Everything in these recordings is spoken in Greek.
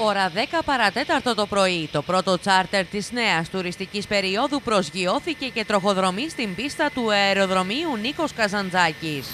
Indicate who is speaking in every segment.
Speaker 1: Ώρα 10 παρατέταρτο το πρωί, το πρώτο τσάρτερ της νέας τουριστικής περίοδου προσγειώθηκε και τροχοδρομεί στην πίστα του αεροδρομίου Νίκος Καζαντζάκης.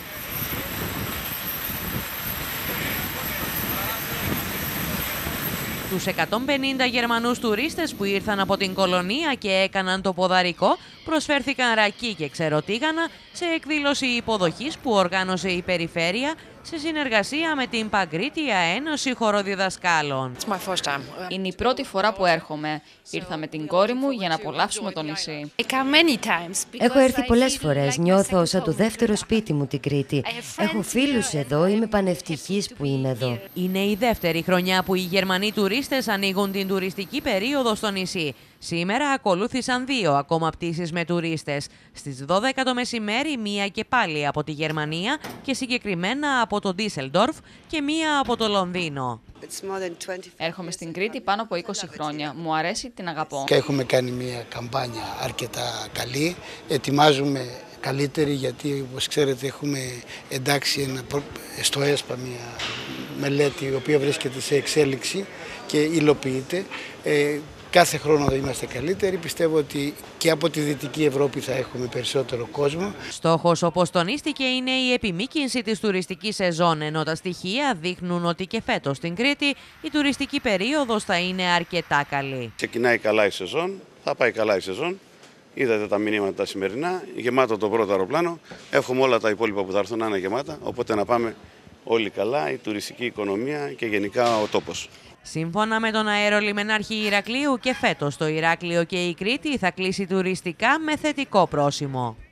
Speaker 1: Τους 150 Γερμανούς τουρίστες που ήρθαν από την κολονία και έκαναν το ποδαρικό προσφέρθηκαν ρακί και ξεροτίγανα σε εκδήλωση υποδοχής που οργάνωσε η Περιφέρεια σε συνεργασία με την Παγκρίτια Ένωση Χοροδιδασκάλων.
Speaker 2: Είναι η πρώτη φορά που έρχομαι. Ήρθα με την κόρη μου για να απολαύσουμε το νησί.
Speaker 3: Έχω έρθει πολλές φορές. Νιώθω σαν το δεύτερο σπίτι μου την Κρήτη. Έχω φίλους εδώ. Είμαι πανευτυχής που είμαι εδώ.
Speaker 1: Είναι η δεύτερη χρονιά που οι Γερμανοί τουρίστες ανοίγουν την τουριστική περίοδο στο νησί. Σήμερα ακολούθησαν 2 ακόμα πτήσεις με τουρίστες. Στις 12 το μεσημέρι μία και πάλι από τη Γερμανία και συγκεκριμένα από το Ντίσελντορφ και μία από το Λονδίνο.
Speaker 2: Έρχομαι στην Κρήτη πάνω από 20 χρόνια. Μου αρέσει, την αγαπώ.
Speaker 4: Και έχουμε κάνει μια καμπάνια αρκετά καλή. Ετοιμάζουμε καλύτερη γιατί, όπως ξέρετε, έχουμε εντάξει στο ΕΣΠΑ μια μελέτη η οποία βρίσκεται σε εξέλιξη και υλοποιείται. Κάθε χρόνο θα είμαστε καλύτεροι. Πιστεύω ότι και από τη Δυτική Ευρώπη θα έχουμε περισσότερο κόσμο.
Speaker 1: Στόχος, όπως τονίστηκε, είναι η επιμήκυνση της τουριστικής σεζόν, ενώ τα στοιχεία δείχνουν ότι και φέτος στην Κρήτη η τουριστική περίοδος θα είναι αρκετά καλή.
Speaker 5: Ξεκινάει καλά η σεζόν, θα πάει καλά η σεζόν. Είδατε τα μηνύματα τα σημερινά, γεμάτο το πρώτο αεροπλάνο. Εύχομαι όλα τα υπόλοιπα που θα έρθουν να είναι γεμάτα, οπότε να πάμε όλοι καλά, η τουριστική οικονομία και γενικά ο τόπος.
Speaker 1: Σύμφωνα με τον αερολιμενάρχη Ηρακλείου, και φέτος το Ηράκλειο και η Κρήτη θα κλείσει τουριστικά με θετικό πρόσημο.